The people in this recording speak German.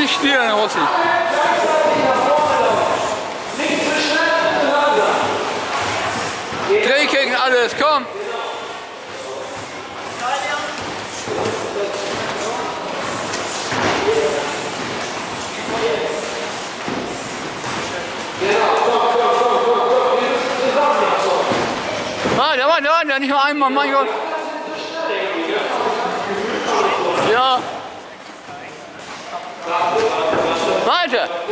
nicht stieren, Rossi. Dreh gegen alles, komm! Warte, nicht nur einmal, mein Gott. Ja. Weiter.